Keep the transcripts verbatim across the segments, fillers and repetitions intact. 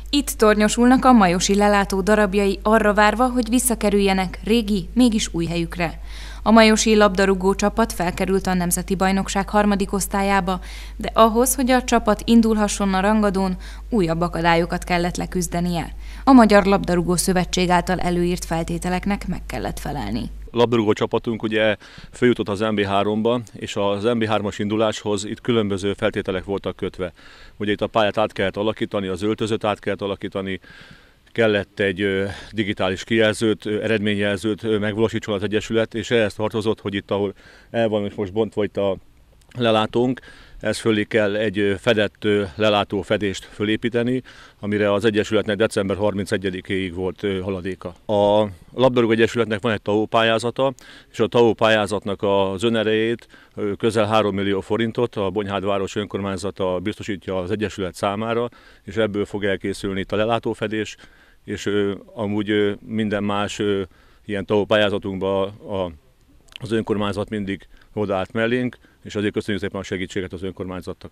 Itt tornyosulnak a majosi lelátó darabjai arra várva, hogy visszakerüljenek régi, mégis új helyükre. A majosi labdarúgó csapat felkerült a Nemzeti Bajnokság harmadik osztályába, de ahhoz, hogy a csapat indulhasson a rangadón, újabb akadályokat kellett leküzdenie. A Magyar Labdarúgó Szövetség által előírt feltételeknek meg kellett felelni. A labdarúgó csapatunk ugye följutott az em bé háromba, és az em bé hármas induláshoz itt különböző feltételek voltak kötve. Ugye itt a pályát át kellett alakítani, az öltözőt át kellett alakítani, kellett egy digitális kijelzőt, eredményjelzőt megvalósítson az Egyesület, és ehhez tartozott, hogy itt, ahol el van most bontva itt a lelátónk, ez fölé kell egy fedett lelátó fedést fölépíteni, amire az Egyesületnek december harmincegyedikéig volt haladéka. A Labdarúgó Egyesületnek van egy té á o pályázata, és a té á o pályázatnak az önerejét, közel három millió forintot a Bonyhád város önkormányzata biztosítja az Egyesület számára, és ebből fog elkészülni itt a lelátófedés, és amúgy minden más ilyen té á o pályázatunkban az önkormányzat mindig odaállt mellénk, és azért köszönjük szépen a segítséget az önkormányzatnak.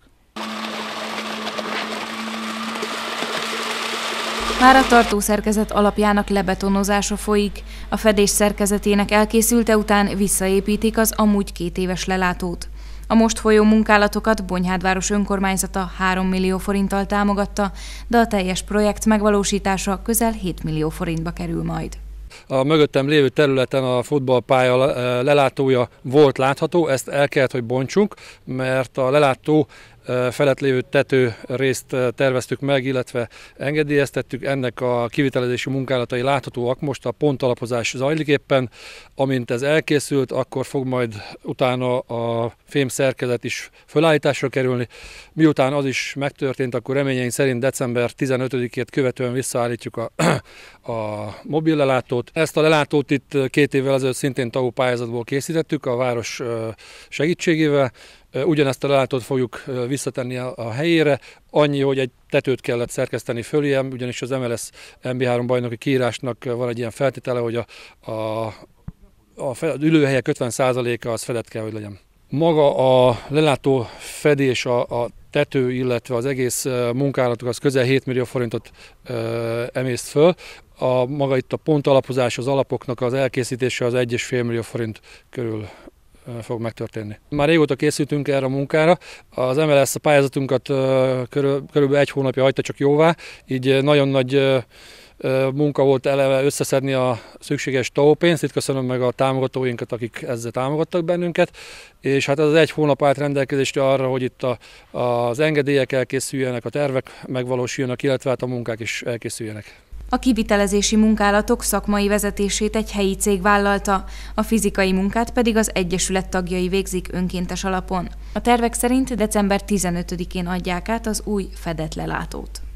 Már a tartószerkezet alapjának lebetonozása folyik. A fedés szerkezetének elkészülte után visszaépítik az amúgy két éves lelátót. A most folyó munkálatokat Bonyhád város önkormányzata három millió forinttal támogatta, de a teljes projekt megvalósítása közel hét millió forintba kerül majd. A mögöttem lévő területen a futballpálya lelátója volt látható, ezt el kellett, hogy bontsunk, mert a lelátó felett lévő tető részt terveztük meg, illetve engedélyeztettük. Ennek a kivitelezési munkálatai láthatóak, most a pontalapozás zajlik éppen. Amint ez elkészült, akkor fog majd utána a fém szerkezet is fölállításra kerülni. Miután az is megtörtént, akkor reményeink szerint december tizenötödikét követően visszaállítjuk a, a mobil lelátót. Ezt a lelátót itt két évvel ezelőtt szintén té á o pályázatból készítettük a város segítségével. Ugyanezt a lelátót fogjuk visszatenni a helyére, annyi, hogy egy tetőt kellett szerkeszteni fölé, ugyanis az em el es em bé három bajnoki kiírásnak van egy ilyen feltétele, hogy a, a, a ülőhelyek ötven százaléka az fedett kell, hogy legyen. Maga a lelátó fedés, a, a tető, illetve az egész munkálatok az közel hét millió forintot ö, emészt föl. A, maga itt a pontalapozás, az alapoknak az elkészítése az egy egész öt millió forint körül fog megtörténni. Már régóta készültünk erre a munkára, az em el es a pályázatunkat körül, körülbelül egy hónapja hagyta csak jóvá, így nagyon nagy munka volt eleve összeszedni a szükséges té á o pénzt, itt köszönöm meg a támogatóinkat, akik ezzel támogattak bennünket, és hát az egy hónap állt rendelkezésre arra, hogy itt a, az engedélyek elkészüljenek, a tervek megvalósuljanak, illetve hát a munkák is elkészüljenek. A kivitelezési munkálatok szakmai vezetését egy helyi cég vállalta, a fizikai munkát pedig az Egyesület tagjai végzik önkéntes alapon. A tervek szerint december tizenötödikén adják át az új fedett lelátót.